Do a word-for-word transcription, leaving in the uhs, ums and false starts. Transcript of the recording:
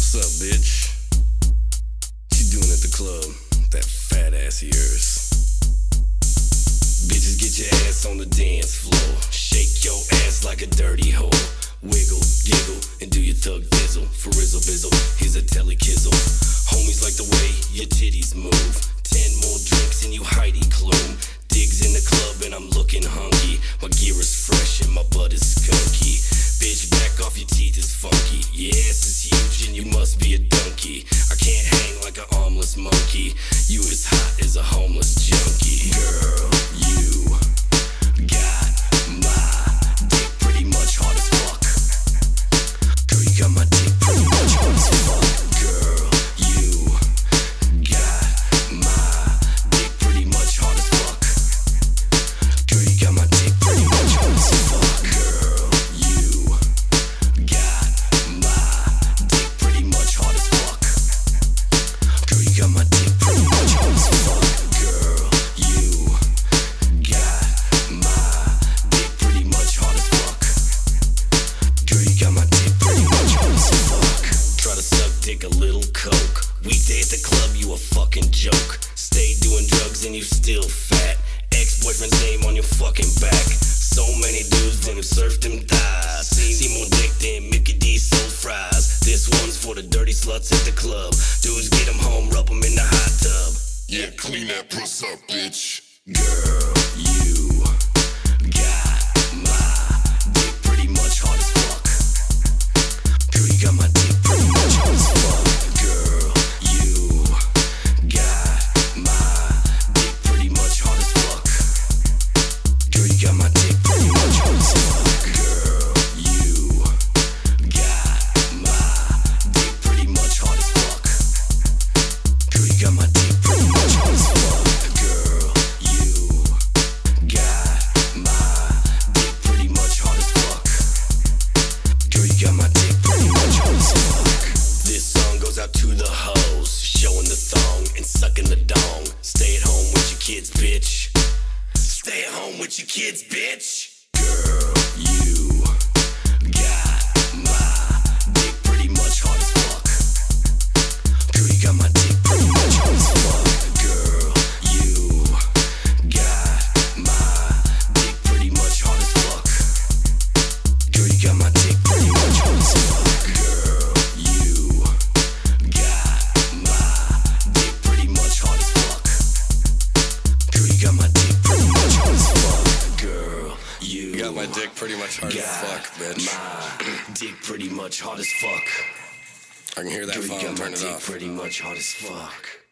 What's up, bitch? What you doing at the club? That fat ass of yours. Bitches, get your ass on the dance floor. Shake your ass like a dirty hoe. Wiggle, giggle, and do your thug bizzle. For rizzle bizzle, here's a telly kizzle. Homies like the way your titties move. Ten more drinks and you Heidi Klum. Digs in the club and I'm looking hunky. My gear is fresh and my butt is skunky. Bitch, back off, your teeth is funky. Your ass is huge and you must be a donkey. I can't hang like an armless monkey. You as hot as a homeless junkie. Girl, you got my dick pretty much hard as fuck. Girl, you got my dick pretty much hard as fuck. Girl, you got my dick pretty much hard as fuck. Girl, you got my dick pretty much hard as fuck. Girl, you got my dick pretty much hard as fuck. Girl, you got my dick pretty much hard as fuck. Girl, you got my dick pretty much hard as fuck. Girl, you got my dick pretty much hard as fuck. Try to suck dick a little coke. Weekday at the club, you a fucking joke. Stay doing drugs and you still fat. Ex-boyfriend's name on your fucking back. So many dudes then surfed them thighs. See more dick than Mickey D sold fries. This one's for the dirty sluts at the club. Dudes get them home, rub them in the hot tub. Yeah, clean that puss up, bitch. Girl, you got my dick pretty much hard as fuck. Girl, you got my dick pretty much hard as fuck. Girl, you got my dick pretty much hard as fuck. Girl, you got my dick pretty much hard as fuck. Girl, you got my dick pretty much hard as fuck. Girl, you got my dick pretty much hard as fuck. Girl, you got my dick pretty much hard as fuck. Girl, you got my dick pretty much hard as fuck. This song goes out to the hoes, showing the thong and sucking the dong. Stay at home with your kids, bitch. Stay at home with your kids, bitch. Girl, you got my dick pretty much hard as fuck. Girl, you got my dick pretty much hard as fuck. Girl, you got my dick pretty much hard as fuck. Girl, you got my dick pretty much hard as fuck. Girl, you got my dick pretty much hard as fuck. Girl, you got my dick pretty much hard as fuck. Girl, you You got my dick pretty much hard as got fuck, bitch. my dick pretty much hard as fuck. I can hear that Girl, you phone, got my turn it dick off. pretty much hard as fuck.